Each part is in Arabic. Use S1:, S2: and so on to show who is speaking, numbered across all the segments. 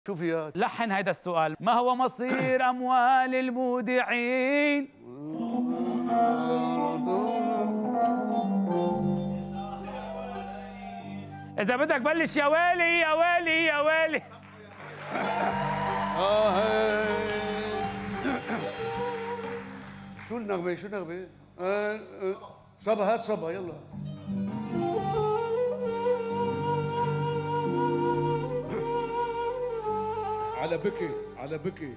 S1: شو فيها؟
S2: لحن هيدا السؤال. ما هو مصير أموال المودعين؟ إذا بدك بلش يا ويلي يا ويلي يا ويلي.
S1: شو النغمة؟ شو النغمة؟ صبا، هات صبا يلا. على بكي على بكي.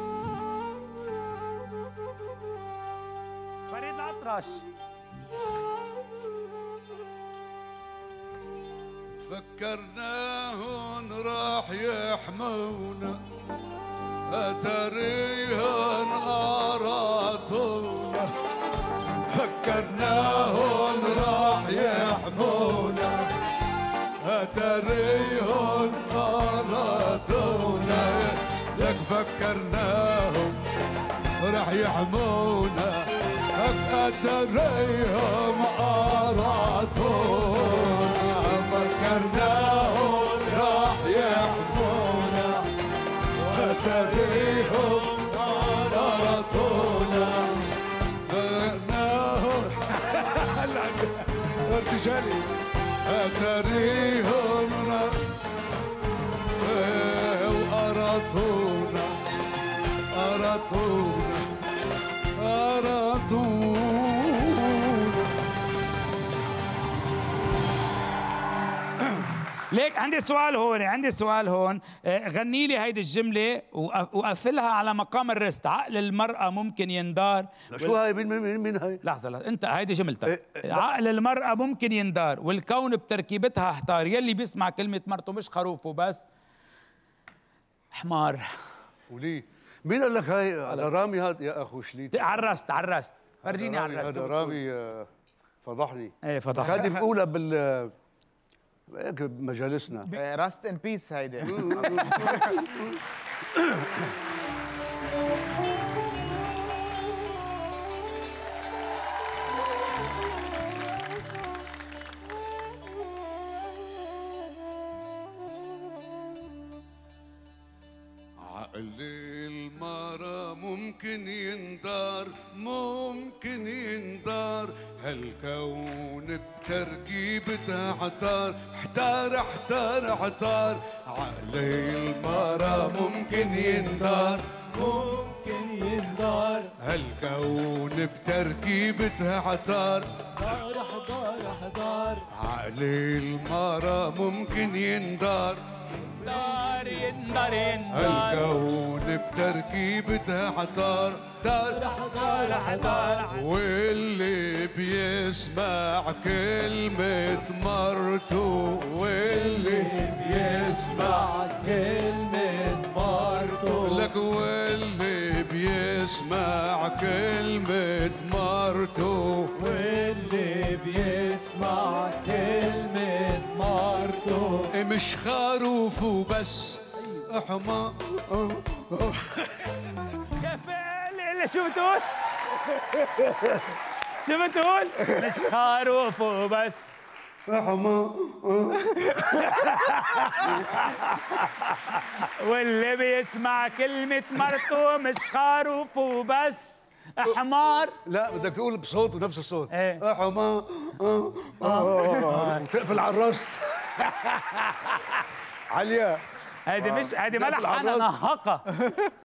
S2: فريد الأطرش.
S1: فكرناهن راح يحمونا، أتريهن أراثونا. فكرناهن راح يحمونا، أتريهن أراثونا. لك فكرناهم راح يحمونا، أتريهم أراثونا. فكرناهم راح يحمونا، أتريهم أراثونا. ارتجالي أتريهم وأراثونا أراثونا أراثونا.
S2: ليك عندي سؤال هون، عندي سؤال هون. غني لي هيدي الجملة وقفلها على مقام الرست. عقل المرأة ممكن يندار.
S1: شو هاي؟ مين هاي؟
S2: لحظة انت هيدي جملتك. عقل المرأة ممكن يندار والكون بتركيبتها احتار، يلي بيسمع كلمة مرته مش خروف وبس حمار.
S1: وليه؟ مين قال لك هاي؟ على رامي هاد يا اخو شليت.
S2: عرست فرجيني عرست.
S1: هذا رامي فضحني.
S2: ايه فضحني.
S1: هذه بقولها بال هيك بمجالسنا.
S3: راست ان بيس هيدي.
S1: عقل المرأة ممكن يندار، ممكن يندار. هالكون بتركيبتها احتار احتار احتار احتار. عقل المرأة ممكن يندار، ممكن يندار. هالكون بتركيبتها احتار احتار احتار. عقل المرأة ممكن يندار، الكون بتركيبتها حطار حطار. واللي بيسمع كلمة مرته، واللي بيسمع كلمة مرته. لك واللي بيسمع كلمة مرته، واللي بيسمع كلمة مرته. مش خروف وبس حمار.
S2: كيف شو بتقول؟ شو بتقول؟ مش خروف وبس
S1: حمار.
S2: واللي بيسمع كلمة مرته مش خروف وبس حمار.
S1: لا بدك تقول بصوت ونفس الصوت.
S2: ايه
S1: حمار. وتقفل على الراس. عليا.
S2: هيدي مش هيدي ما لحنها نهقة.